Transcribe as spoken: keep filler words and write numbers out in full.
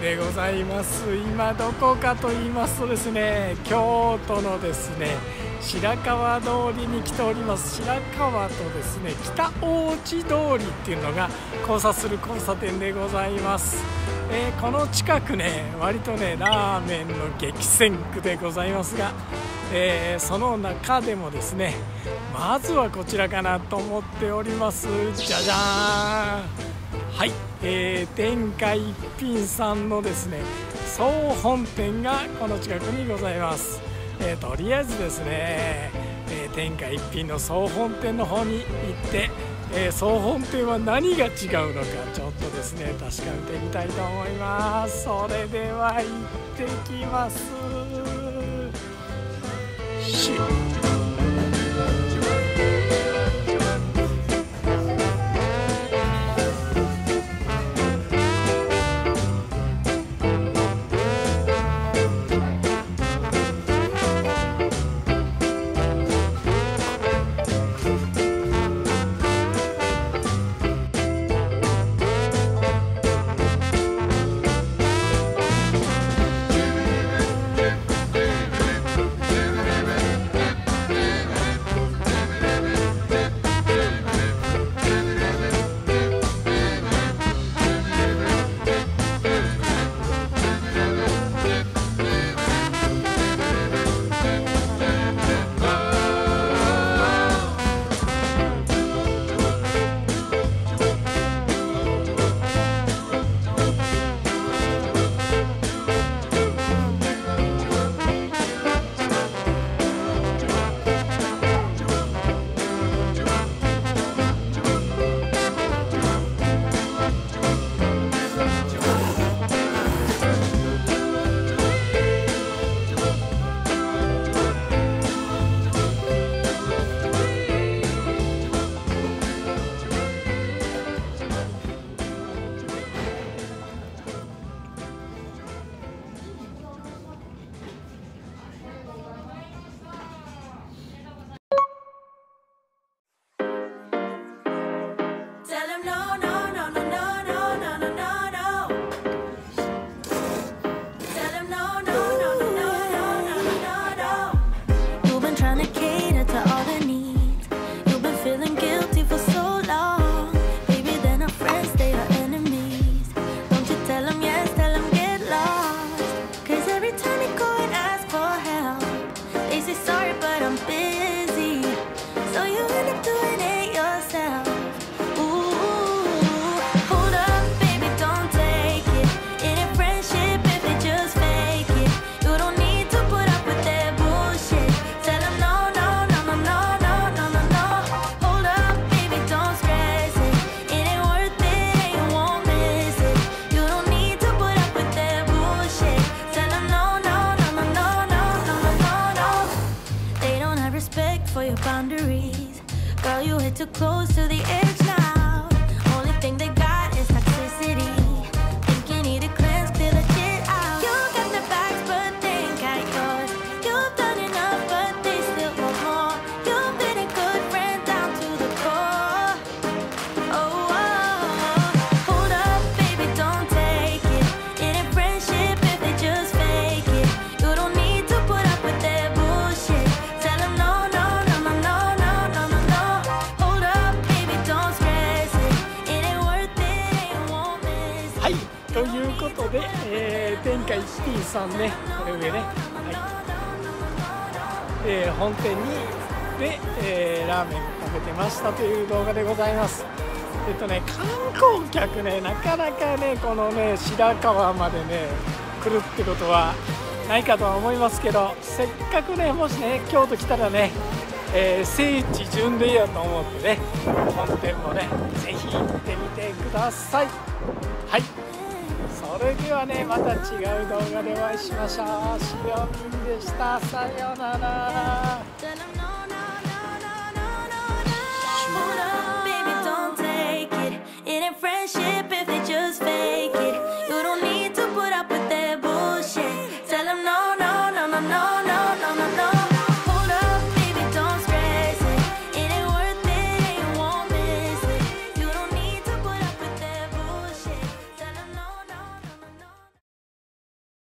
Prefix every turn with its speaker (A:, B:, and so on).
A: でございます。今どこかと言いますとですね、京都のですね白川通りに来ております。白川とですね北大路通りっていうのが交差する交差点でございます。えー、この近くね割とねラーメンの激戦区でございますが、えー、その中でもですねまずはこちらかなと思っております。じゃじゃーん、はい、えー、天下一品さんのですね総本店がこの近くにございます。えー、とりあえずですね、えー、天下一品の総本店の方に行って、えー、総本店は何が違うのかちょっとですね確かめてみたいと思います。それでは行ってきます。し
B: Girl, you hit too close to the edge now. Only thing they got is toxicity. Think you need a cleanse, clear the shit out. You got the bags, but they ain't got yours. You've done enough, but they still want more. You've been a good friend down to the core. Oh, oh, hold up, baby, don't take it. It ain't friendship if they just fake it. You don't need to put up with their bullshit. Tell them no, no, no, no, no, no, no, no, no. Hold up, baby, don't stress it. It ain't worth it, ain't won't miss it.
A: はい、ということで、えー、天下一品さんね、これ上ね、はい、えー、本店にで、えー、ラーメン食べてましたという動画でございます。えっとね、観光客ね、なかなかね、このね、白川までね、来るってことはないかとは思いますけど、せっかくね、もしね、京都来たらね、えー、聖地巡礼やと思ってね、本店もね、ぜひ行ってみてください。はい、それではね、また違う動画でお会いしましょう。しおみんでした。さようなら。
B: Tell them no.